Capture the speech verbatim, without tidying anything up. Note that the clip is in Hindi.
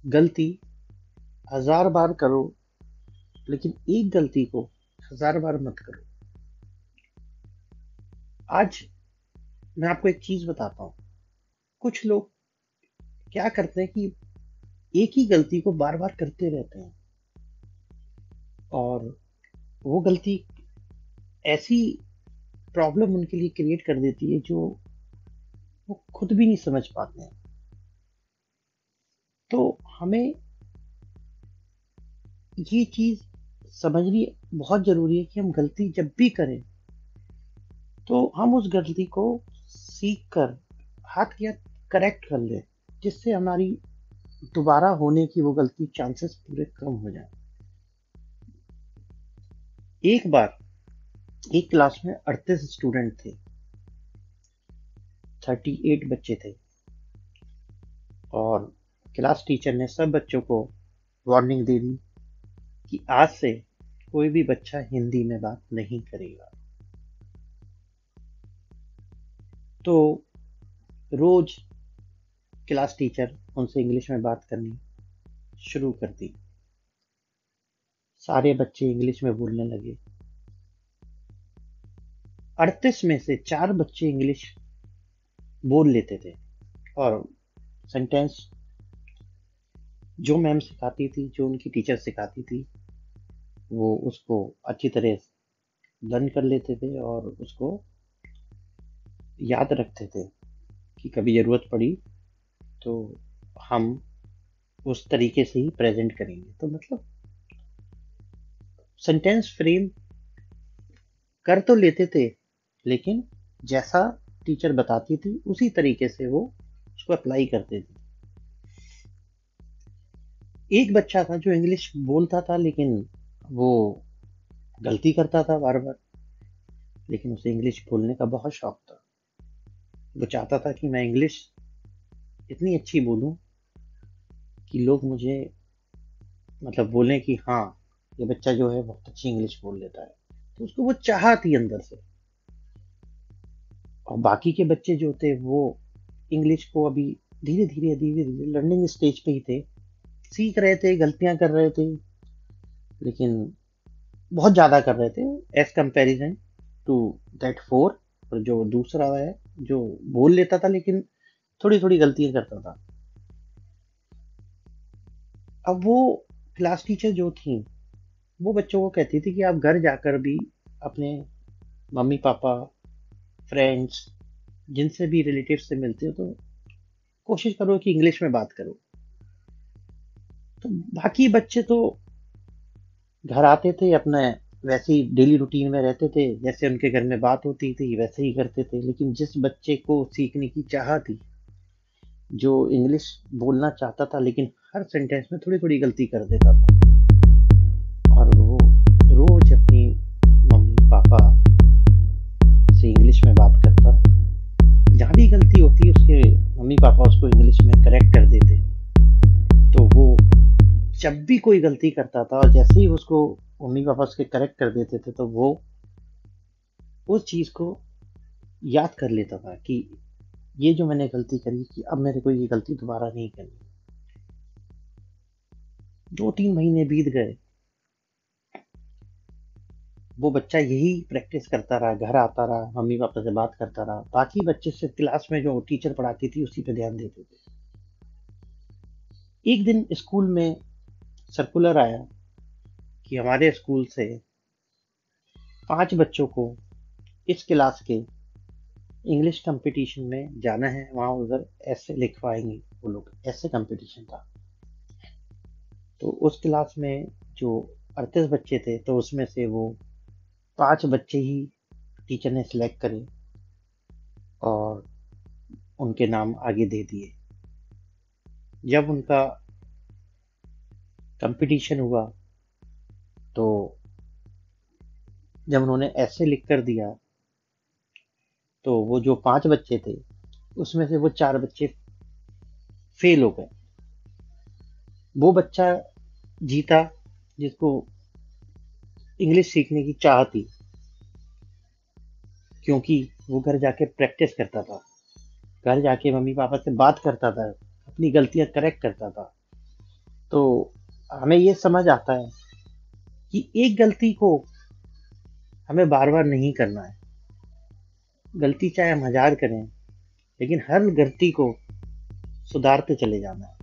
गलती हजार बार करो, लेकिन एक गलती को हजार बार मत करो। आज मैं आपको एक चीज बताता हूँ। कुछ लोग क्या करते हैं कि एक ही गलती को बार बार करते रहते हैं, और वो गलती ऐसी प्रॉब्लम उनके लिए क्रिएट कर देती है जो वो खुद भी नहीं समझ पाते हैं। तो हमें ये चीज समझनी बहुत जरूरी है कि हम गलती जब भी करें तो हम उस गलती को सीख कर हाथ या करेक्ट कर लें, जिससे हमारी दोबारा होने की वो गलती चांसेस पूरे कम हो जाए। एक बार एक क्लास में अड़तीस स्टूडेंट थे, अड़तीस बच्चे थे, और क्लास टीचर ने सब बच्चों को वार्निंग दे दी कि आज से कोई भी बच्चा हिंदी में बात नहीं करेगा। तो रोज क्लास टीचर उनसे इंग्लिश में बात करनी शुरू कर दी। सारे बच्चे इंग्लिश में बोलने लगे। अड़तीस में से चार बच्चे इंग्लिश बोल लेते थे, और सेंटेंस जो मैम सिखाती थी, जो उनकी टीचर सिखाती थी, वो उसको अच्छी तरह लर्न कर लेते थे और उसको याद रखते थे कि कभी ज़रूरत पड़ी तो हम उस तरीके से ही प्रेजेंट करेंगे। तो मतलब सेंटेंस फ्रेम कर तो लेते थे, लेकिन जैसा टीचर बताती थी उसी तरीके से वो उसको अप्लाई करते थे। एक बच्चा था जो इंग्लिश बोलता था, लेकिन वो गलती करता था बार बार। लेकिन उसे इंग्लिश बोलने का बहुत शौक था। वो चाहता था कि मैं इंग्लिश इतनी अच्छी बोलूं कि लोग मुझे मतलब बोलें कि हाँ, ये बच्चा जो है बहुत अच्छी इंग्लिश बोल लेता है। तो उसको वो चाह थी अंदर से। और बाकी के बच्चे जो थे वो इंग्लिश को अभी धीरे धीरे धीरे धीरे लर्निंग स्टेज पे ही थे, सीख रहे थे, गलतियां कर रहे थे, लेकिन बहुत ज्यादा कर रहे थे as comparison to that four. और जो दूसरा है जो बोल लेता था लेकिन थोड़ी थोड़ी गलतियां करता था। अब वो क्लास टीचर जो थी वो बच्चों को कहती थी कि आप घर जाकर भी अपने मम्मी पापा, फ्रेंड्स, जिनसे भी रिलेटिव से मिलते हो तो कोशिश करो कि इंग्लिश में बात करो। तो बाकी बच्चे तो घर आते थे, अपने वैसे ही डेली रूटीन में रहते थे, जैसे उनके घर में बात होती थी वैसे ही करते थे। लेकिन जिस बच्चे को सीखने की चाह थी, जो इंग्लिश बोलना चाहता था लेकिन हर सेंटेंस में थोड़ी थोड़ी गलती कर देता था, और वो रोज अपनी मम्मी पापा से इंग्लिश में बात करता, जहाँ भी गलती होती उसके मम्मी पापा उसको इंग्लिश में करेक्ट कर देते। तो वो जब भी कोई गलती करता था और जैसे ही उसको मम्मी पापा उसके करेक्ट कर देते थे तो वो उस चीज को याद कर लेता था कि ये जो मैंने गलती करी, कि अब मेरे को ये गलती दोबारा नहीं करनी। दो तीन महीने बीत गए, वो बच्चा यही प्रैक्टिस करता रहा, घर आता रहा, मम्मी पापा से बात करता रहा, बाकी बच्चे सिर्फ क्लास में जो टीचर पढ़ाती थी उसी पे ध्यान देते थे। एक दिन स्कूल में सर्कुलर आया कि हमारे स्कूल से पांच बच्चों को इस क्लास के इंग्लिश कंपटीशन में जाना है, वहां उधर ऐसे लिखवाएंगे। वो लोग ऐसे कंपटीशन था। तो उस क्लास में जो अड़तीस बच्चे थे तो उसमें से वो पांच बच्चे ही टीचर ने सिलेक्ट करे और उनके नाम आगे दे दिए। जब उनका कंपटीशन हुआ तो जब उन्होंने ऐसे लिख कर दिया तो वो जो पांच बच्चे थे उसमें से वो चार बच्चे फेल हो गए। वो बच्चा जीता जिसको इंग्लिश सीखने की चाह थी, क्योंकि वो घर जाके प्रैक्टिस करता था, घर जाके मम्मी पापा से बात करता था, अपनी गलतियां करेक्ट करता था। तो हमें ये समझ आता है कि एक गलती को हमें बार बार नहीं करना है। गलती चाहे हम हजार करें, लेकिन हर गलती को सुधारते चले जाना है।